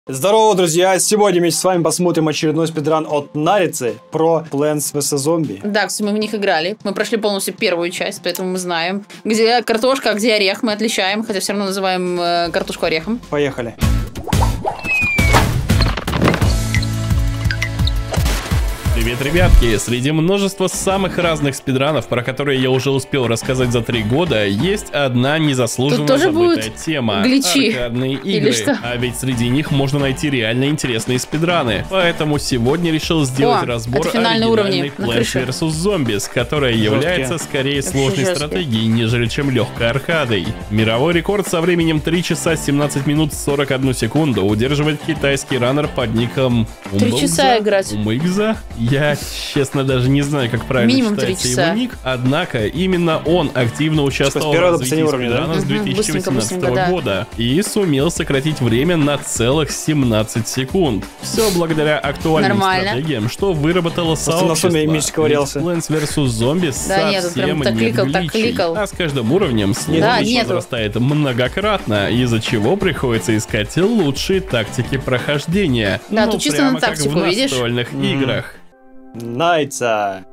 Здорово, друзья! Сегодня вместе с вами посмотрим очередной спидран от Нарицы про Plants vs. Zombie. Да, кстати, мы в них играли. Мы прошли полностью первую часть, поэтому мы знаем, где картошка, а где орех. Мы отличаем, хотя все равно называем картошку орехом. Поехали. Привет, ребятки! Среди множества самых разных спидранов, про которые я уже успел рассказать за 3 года, есть одна незаслуженно забытая тема. Гличи. Аркадные игры. А ведь среди них можно найти реально интересные спидраны. Поэтому сегодня решил сделать разбор оригинальной Plants vs. Zombies, которая является скорее сложной стратегией, нежели чем легкой аркадой. Мировой рекорд со временем 3 часа 17 минут 41 секунду удерживает китайский раннер под ником 3 часа играть. Умыгза. Я, честно, даже не знаю, как правильно читается его ник, однако именно он активно участвовал в развитии спидрана с 2018 года и сумел сократить время на целых 17 секунд. Все благодаря актуальным стратегиям, что выработало сообщество. Plants vs. Zombies совсем не гличи, а с каждым уровнем сложность возрастает многократно, из-за чего приходится искать лучшие тактики прохождения. Да, тут чисто на тактику, видишь? В настольных играх. Найца.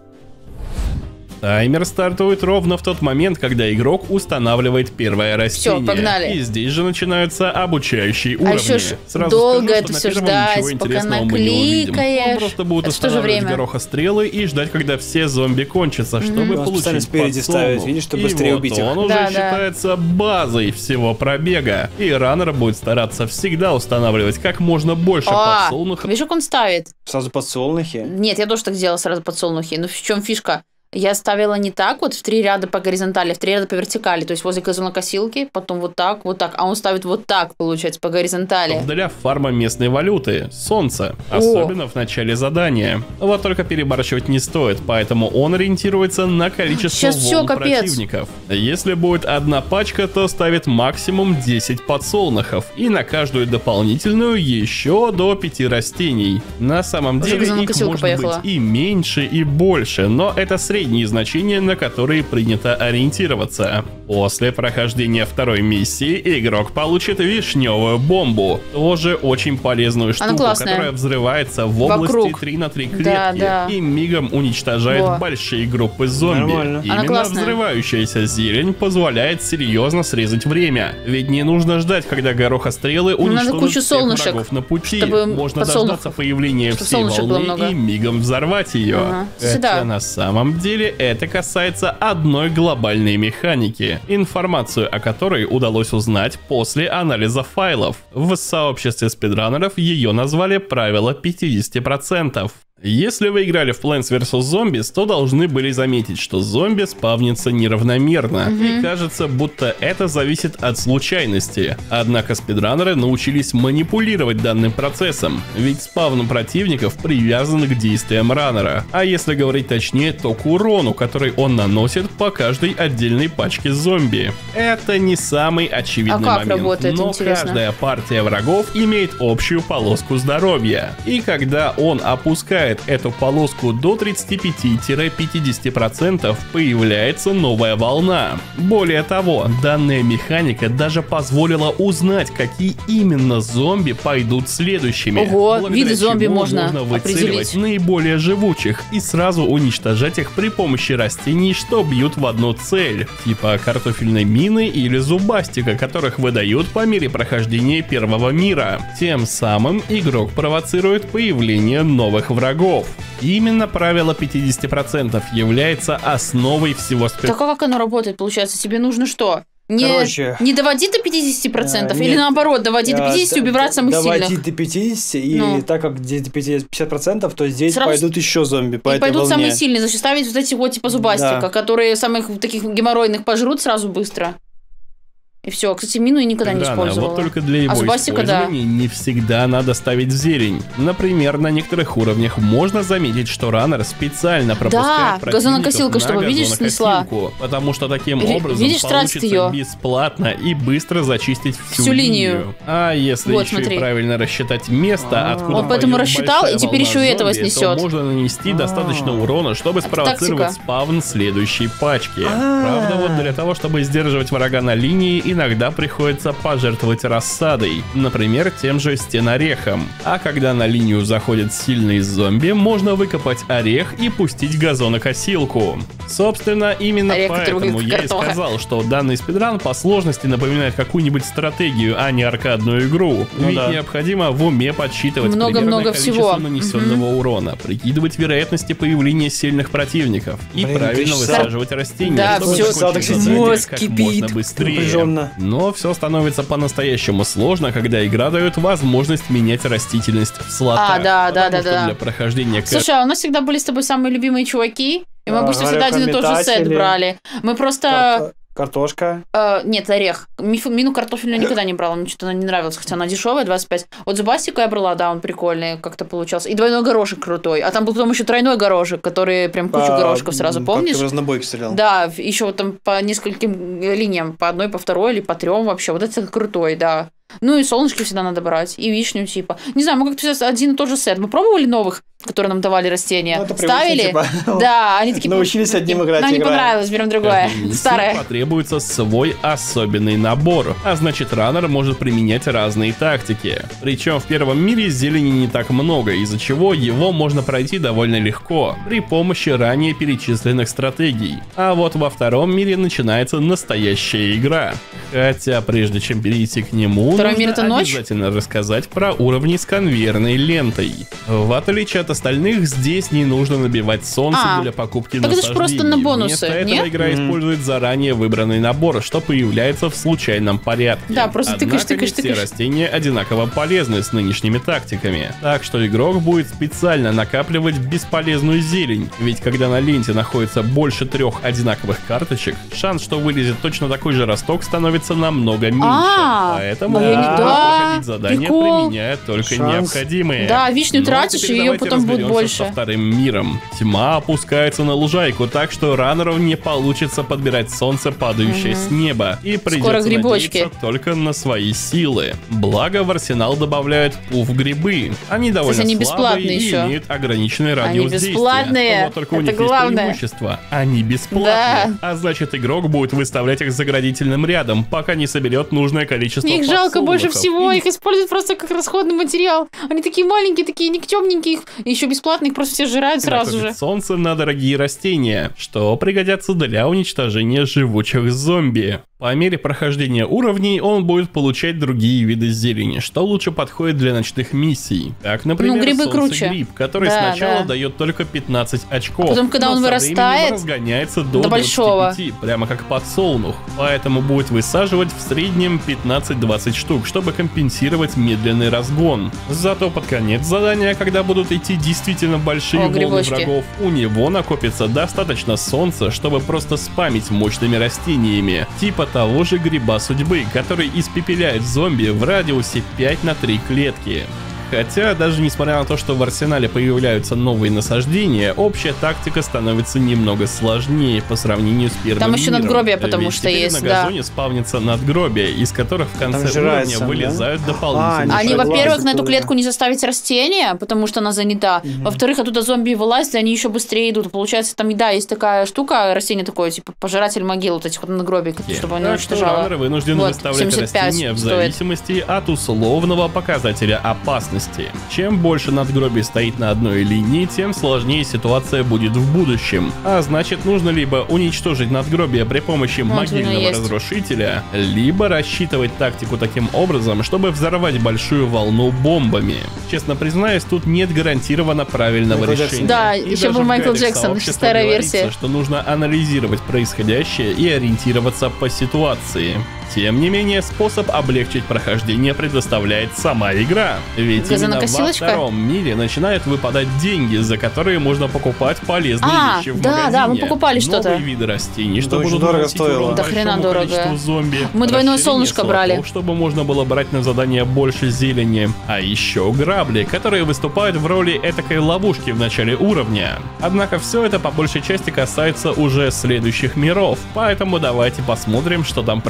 Таймер стартует ровно в тот момент, когда игрок устанавливает первое растение. Все, погнали. И здесь же начинаются обучающие уровни. Еще сразу долго скажу, это все ждать, пока накликаешь. Он просто будет устанавливать гороха стрелы и ждать, когда все зомби кончатся, чтобы получить спереди ставить, видишь, чтобы быстрее убить их. Он уже считается базой всего пробега. И раннер будет стараться всегда устанавливать как можно больше подсолнухов. Видишь, как он ставит? Сразу подсолнухи? Нет, я тоже так делала, сразу подсолнухи. Но в чем фишка? Я ставила не так вот в 3 ряда по горизонтали, а в 3 ряда по вертикали. То есть возле газонокосилки, потом вот так. А он ставит вот так, получается, по горизонтали. Для фарма местной валюты, солнца. Особенно в начале задания. Вот только перебарщивать не стоит, поэтому он ориентируется на количество волн противников. Если будет одна пачка, то ставит максимум 10 подсолнухов. И на каждую дополнительную еще до 5 растений. На самом деле их может быть и меньше, и больше, но это средние значения, на которые принято ориентироваться. После прохождения второй миссии игрок получит вишневую бомбу. Тоже очень полезную штуку, которая взрывается в области 3 на 3 клетки и мигом уничтожает большие группы зомби. Именно взрывающаяся зелень позволяет серьезно срезать время. Ведь не нужно ждать, когда горохострелы уничтожат всех врагов на пути. Можно дождаться появления всей волны и мигом взорвать ее. Хотя на самом деле это касается одной глобальной механики, информацию о которой удалось узнать после анализа файлов. В сообществе спидранеров ее назвали правило 50%. Если вы играли в Plants vs. Zombies, то должны были заметить, что зомби спавнится неравномерно. И кажется, будто это зависит от случайности. Однако спидранеры научились манипулировать данным процессом, ведь спавн противников привязан к действиям раннера. А если говорить точнее, то к урону, который он наносит по каждой отдельной пачке зомби. Это не самый очевидный момент, но каждая партия врагов имеет общую полоску здоровья. И когда он опускает эту полоску до 35-50%, появляется новая волна. Более того, данная механика даже позволила узнать, какие именно зомби пойдут следующими. Ого, виды зомби можно выцеливать наиболее живучих и сразу уничтожать их при помощи растений, что бьют в одну цель, типа картофельной мины или зубастика, которых выдают по мере прохождения первого мира. Тем самым игрок провоцирует появление новых врагов. Именно правило 50% является основой всего спектра. Так а как оно работает, получается? Тебе нужно что? Не доводить до 50%, или наоборот, доводить до 50% и убивать самых сильных? Доводить до 50%, и так как здесь 50%, то здесь пойдут еще зомби по этой волне. Пойдут самые сильные, значит, ставить вот эти вот типа зубастика, которые самых таких геморройных пожрут сразу быстро. И все. Кстати, мину я никогда не использовала. Вот только для его использования не всегда надо ставить в зелень. Например, на некоторых уровнях можно заметить, что раннер специально пропускает газонокосилка, чтобы, видишь, снесла. Потому что таким образом получится бесплатно и быстро зачистить всю линию. А если еще и правильно рассчитать место, откуда он поэтому рассчитал, и теперь еще и этого снесет. То можно нанести достаточно урона, чтобы спровоцировать спавн следующей пачки. Правда, вот для того, чтобы сдерживать врага на линии и иногда приходится пожертвовать рассадой, например, тем же стенорехом. А когда на линию заходит сильный зомби, можно выкопать орех и пустить газонокосилку. Собственно, именно орех, поэтому я и сказал, что данный спидран по сложности напоминает какую-нибудь стратегию, а не аркадную игру. Ведь необходимо в уме подсчитывать примерное количество нанесенного урона, прикидывать вероятности появления сильных противников и правильно высаживать растения, чтобы закончить задание как можно быстрее. Но все становится по-настоящему сложно, когда игра дает возможность менять растительность в слотах. Да. Для прохождения... Слушай, а у нас всегда были с тобой самые любимые чуваки, и мы обычно всегда один и тот же сет брали. Мы просто... Картошка? Нет, орех. Мину картофельную никогда не брала, мне что-то она не нравилась, хотя она дешевая, 25. Вот зубастика я брала, да, он прикольный как-то получался. И двойной горошек крутой. А там был потом еще тройной горошек, который прям кучу горошков сразу, помнишь? Как ты в разнобойке стрелял. Да, еще вот там по нескольким линиям, по одной, по второй или по трем вообще. Вот это крутой, да. Ну и солнышки всегда надо брать, и вишню типа. Не знаю, мы как-то сейчас один и тот же сет. Мы пробовали новых, которые нам давали растения? Ну, ставили? Типа. Да, они такие... Научились одним играть. Нам не понравилось, берем другое. Старое. Потребуется свой особенный набор, а значит раннер может применять разные тактики. Причем в первом мире зелени не так много, из-за чего его можно пройти довольно легко при помощи ранее перечисленных стратегий. А вот во втором мире начинается настоящая игра. Хотя прежде чем перейти к нему, нужно обязательно рассказать про уровни с конвейерной лентой. В отличие от остальных, здесь не нужно набивать солнце для покупки насаждений. Это же просто на бонусы, Вместо этого игра использует заранее выбранный набор, что появляется в случайном порядке. Да, просто тыкаешь. Все растения одинаково полезны с нынешними тактиками. Так что игрок будет специально накапливать бесполезную зелень. Ведь когда на ленте находится больше 3 одинаковых карточек, шанс, что вылезет точно такой же росток, становится намного меньше. Поэтому проходить задания, применяя только необходимые. Да, вишню тратишь, и ее потом будет больше. Со вторым миром. Тьма опускается на лужайку, так что раннеру не получится подбирать солнце, падающее с неба, и придется надеяться только на свои силы. Благо в арсенал добавляют пуф-грибы. Они довольно слабые и имеют ограниченный радиус действия. Бесплатные. Вот только у них есть преимущество. Они бесплатные. А значит, игрок будет выставлять их заградительным рядом, пока не соберет нужное количество подсолнухов. Их жалко больше всего, их используют просто как расходный материал. Они такие маленькие, такие никчемненькие, и еще бесплатно их просто все жирают сразу же. Солнце на дорогие растения, что пригодятся для уничтожения живучих зомби. По мере прохождения уровней он будет получать другие виды зелени, что лучше подходит для ночных миссий. Как, например, солнцегриб, который сначала дает только 15 очков, потом, когда он вырастает, разгоняется до большого. 25, прямо как подсолнух. Поэтому будет высаживать в среднем 15-20 штук, чтобы компенсировать медленный разгон. Зато под конец задания, когда будут идти действительно большие волны врагов, у него накопится достаточно солнца, чтобы просто спамить мощными растениями, типа того же гриба судьбы, который испепеляет зомби в радиусе 5 на 3 клетки. Хотя, даже несмотря на то, что в арсенале появляются новые насаждения, общая тактика становится немного сложнее по сравнению с первым миром. Там еще надгробия, потому что есть, на газоне спавнится надгробия, из которых в конце уровня вылезают дополнительные. Они, во-первых, на эту клетку не заставить растения, потому что она занята. Во-вторых, оттуда зомби вылазят, они еще быстрее идут. Получается, там, да, есть такая штука, растение такое, типа пожиратель могил, вот этих вот надгробий, чтобы оно уничтожало. Раннеры вынуждены выставлять растения в зависимости от условного показателя опасности. Чем больше надгробий стоит на одной линии, тем сложнее ситуация будет в будущем. А значит, нужно либо уничтожить надгробие при помощи могильного разрушителя, либо рассчитывать тактику таким образом, чтобы взорвать большую волну бомбами. Честно признаюсь, тут нет гарантированно правильного решения. Да, еще был Майкл Джексон, старая версия. Что нужно анализировать происходящее и ориентироваться по ситуации. Тем не менее, способ облегчить прохождение предоставляет сама игра. Ведь именно во втором мире начинают выпадать деньги, за которые можно покупать полезные вещи в магазине. Да, мы покупали что-то. Новые виды растений, что будут дорого стоило. До хрена дорого. Зомби. Мы двойное солнышко брали. Чтобы можно было брать на задание больше зелени. А еще грабли, которые выступают в роли этакой ловушки в начале уровня. Однако все это по большей части касается уже следующих миров, поэтому давайте посмотрим, что там происходит.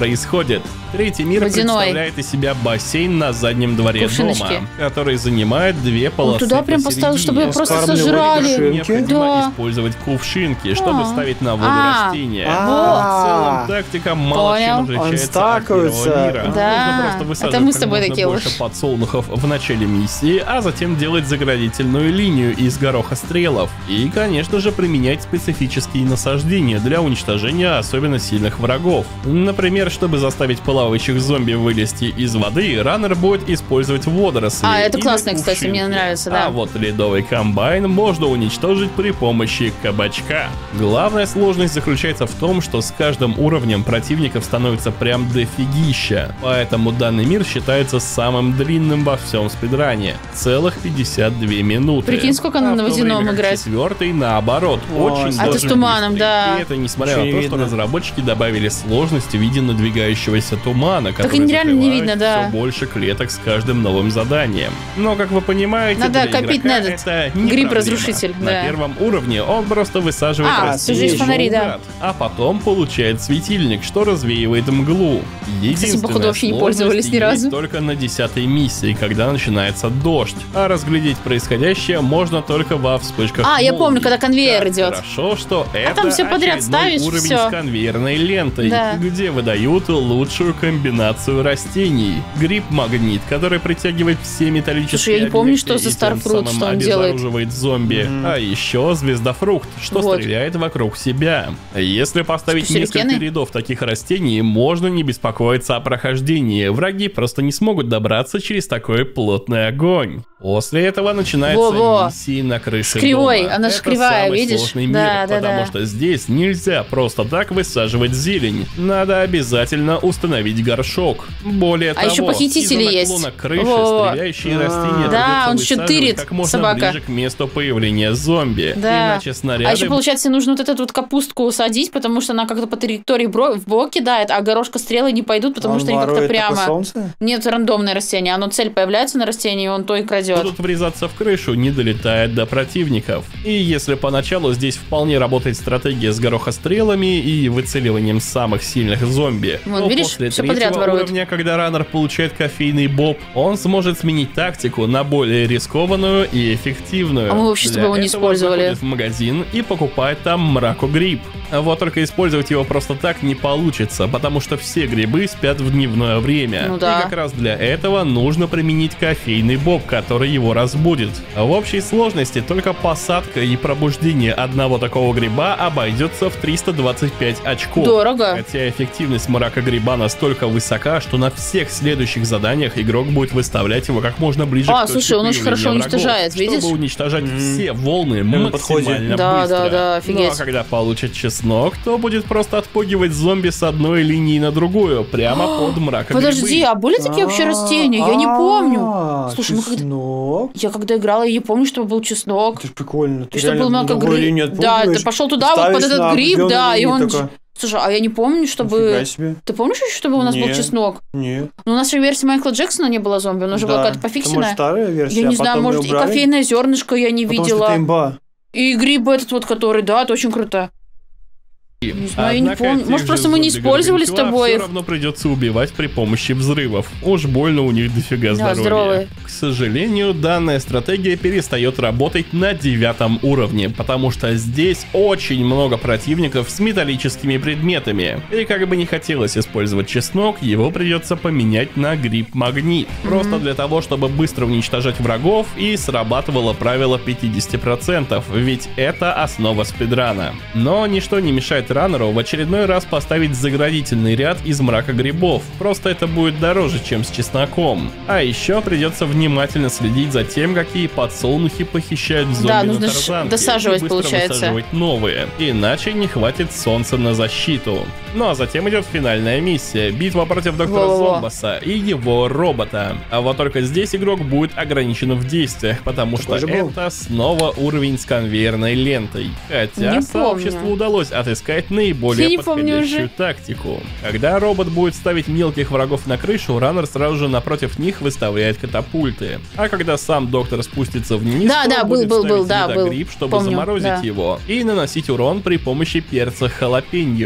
происходит. Третий мир представляет из себя бассейн на заднем дворе дома, который занимает 2 полосы. Туда прям поставил, чтобы ее просто сожрали. Необходимо использовать кувшинки, чтобы ставить на воду растения. В целом тактика мало чем отличается от первого мира. Нужно просто высаживать как можно больше подсолнухов в начале миссии, а затем делать заградительную линию из горохострелов. И, конечно же, применять специфические насаждения для уничтожения особенно сильных врагов. Например, чтобы заставить плавающих зомби вылезти из воды, раннер будет использовать водоросли. Это классно, кстати, мне нравится, да. А вот ледовый комбайн можно уничтожить при помощи кабачка. Главная сложность заключается в том, что с каждым уровнем противников становится прям дофигища. Поэтому данный мир считается самым длинным во всем спидране. Целых 52 минуты. Прикинь, сколько надо на водяном играть. Четвертый, наоборот, очень сложный. А ты с туманом, да. И это несмотря на то, что разработчики добавили сложность в виде надвигающегося тумана, который реально не видно, да. все больше клеток с каждым новым заданием. Но, как вы понимаете, надо копить на этот это не гриб-разрушитель. На первом уровне он просто высаживает растения, фонари, да. А потом получает светильник, что развеивает мглу. Единственная походу, вообще не пользовались ни разу. Только на 10-й миссии, когда начинается дождь. А разглядеть происходящее можно только во вспышках я помню, когда конвейер идет. Хорошо, что это там все подряд ставишь, уровень все. с конвейерной лентой, где выдают лучшую комбинацию растений. Гриб-магнит, который притягивает все металлические Слушай, я не помню, что за Старфрут, что он делает. Обезоруживает зомби. А еще звездофрукт, что стреляет вокруг себя. Если поставить несколько рядов таких растений, можно не беспокоиться о прохождении. Враги просто не смогут добраться через такой плотный огонь. После этого начинается миссия на крыше кривой, дома. она же кривая, видишь? Сложный мир, потому что здесь нельзя просто так высаживать зелень. Надо обязательно установить горшок. Более того, еще похитители есть. Из-за наклона крыши стреляющие растения да, он еще тырит, как можно собака. ближе к месту появления зомби. Да. Иначе снаряды... А еще, получается, нужно вот эту вот капустку садить, потому что она как-то по территории в бок кидает, а горошка стрелы не пойдут, потому что они как-то прямо... Нет, рандомное растение. Оно цель появляется на растении, и он то и крадет. Будут врезаться в крышу, не долетает до противников. И если поначалу здесь вполне работает стратегия с горохострелами и выцеливанием самых сильных зомби, то видишь, после третьего уровня, когда раннер получает кофейный боб, он сможет сменить тактику на более рискованную и эффективную. А мы вообще с тобой его не использовали. В магазин и покупает там мракогриб. Вот только использовать его просто так не получится, потому что все грибы спят в дневное время. И как раз для этого нужно применить кофейный боб, который его разбудит. В общей сложности только посадка и пробуждение одного такого гриба обойдется в 325 очков. Дорого. Хотя эффективность мракогриба настолько высока, что на всех следующих заданиях игрок будет выставлять его как можно ближе к точке слушай, он очень хорошо врагов, уничтожает, видишь? Чтобы уничтожать все волны максимально быстро. Да, офигеть. Ну а когда получит чеснок, то будет просто отпугивать зомби с одной линии на другую, прямо под мракогрибы. Подожди, а были такие вообще растения? Я не помню. Слушай, я когда играла, я не помню, чтобы был чеснок. Это ж прикольно. И чтобы был мракогриб. Да, ты пошел туда, вот под этот гриб, да, и он... Слушай, а я не помню, чтобы... Ты помнишь еще, чтобы у нас был чеснок? Нет. Ну, у нас же версия Майкла Джексона не была зомби, она же была какая-то пофиксенная. Может, старая версия, я не знаю, может, и кофейное зернышко я не видела. Что имба. И гриб этот вот, который, да, это очень круто. Не знаю, я не помню. Может, просто мы не использовали с тобой. Все равно придется убивать при помощи взрывов. Уж больно у них дофига здоровья. Здоровые. К сожалению, данная стратегия перестает работать на 9 уровне, потому что здесь очень много противников с металлическими предметами. И как бы не хотелось использовать чеснок, его придется поменять на гриб-магнит. Просто для того, чтобы быстро уничтожать врагов, и срабатывало правило 50%, ведь это основа спидрана. Но ничто не мешает раннеру в очередной раз поставить заградительный ряд из мракогрибов. Просто это будет дороже, чем с чесноком. А еще придется внимательно следить за тем, какие подсолнухи похищают зомби на тарзанке. Досаживать, и получается. Высаживать новые. Иначе не хватит солнца на защиту. Ну а затем идет финальная миссия. Битва против доктора Зомбоса и его робота. А вот только здесь игрок будет ограничен в действиях, потому что это снова уровень с конвейерной лентой. Хотя сообществу удалось отыскать наиболее подходящую тактику. Когда робот будет ставить мелких врагов на крышу, раннер сразу же напротив них выставляет катапульты. А когда сам доктор спустится вниз, будет ставить гриб, чтобы заморозить его, и наносить урон при помощи перца халапеньо.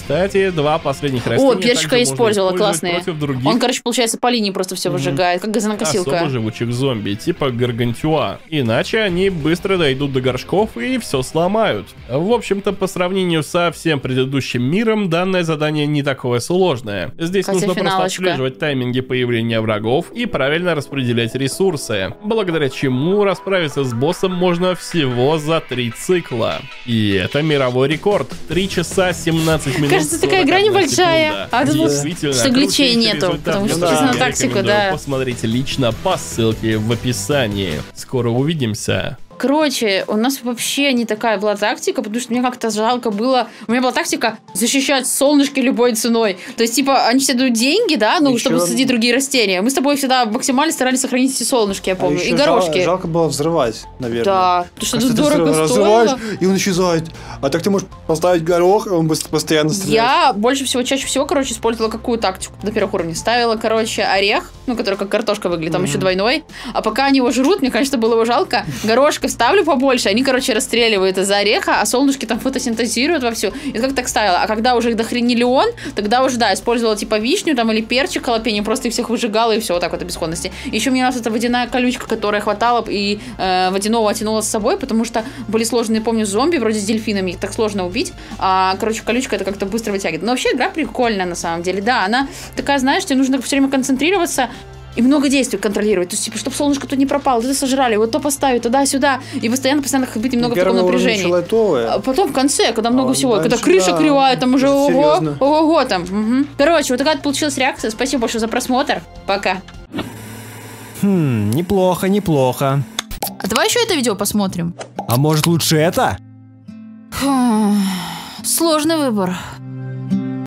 Кстати, 2 последних растения. О, перчика использовала, классные. Других... Он, короче, получается, по линии просто все выжигает, как газонокосилка. Особо живучих зомби, типа гаргантюа. Иначе они быстро дойдут до горшков и все сломают. В общем-то, по сравнению со всем предыдущим миром, данное задание не такое сложное. Здесь нужно просто отслеживать тайминги появления врагов и правильно распределять ресурсы, благодаря чему расправиться с боссом можно всего за 3 цикла. И это мировой рекорд. 3 часа 17 минут. Кажется, такая игра небольшая. А тут что гличей нету, потому что на тактику, да. Посмотрите лично по ссылке в описании. Скоро увидимся. Короче, у нас вообще не такая была тактика, потому что мне как-то жалко было. У меня была тактика защищать солнышки любой ценой. То есть, типа, они все дают деньги, да, ну, чтобы садить другие растения. Мы с тобой всегда максимально старались сохранить эти солнышки, я помню, и горошки. Жалко было взрывать, наверное. Да, потому что это дорого стоило. И он исчезает. А так ты можешь поставить горох, и он постоянно стреляет. Я больше всего, чаще всего, короче, использовала какую тактику на первых уровнях. Ставила, короче, орех, ну, который как картошка выглядит, там еще двойной. А пока они его жрут, мне, конечно, было его жалко. Горошка ставлю побольше, они, короче, расстреливают из-за ореха, а солнышки там фотосинтезируют вовсю. И как так ставила. А когда уже их дохренили он, тогда уже, да, использовала типа вишню там или перчик халапеньо, просто их всех выжигала и все, вот так вот до бесходности. Еще мне раз эта водяная колючка, которая хватала и водяного тянула с собой, потому что были сложные, помню, зомби вроде с дельфинами, их так сложно убить. А, короче, колючка это как-то быстро вытягивает. Но вообще игра прикольная на самом деле, да, она такая, знаешь, тебе нужно все время концентрироваться и много действий контролировать. То есть, типа, чтобы солнышко тут не пропало, это сожрали, вот то поставить, туда-сюда. И постоянно быть немного в таком напряжении. А потом в конце, когда много всего, когда крыша кривая, там уже ого-го там. Угу. Короче, вот такая получилась реакция. Спасибо большое за просмотр. Пока. Неплохо, неплохо. А давай еще это видео посмотрим. А может лучше это? Сложный выбор.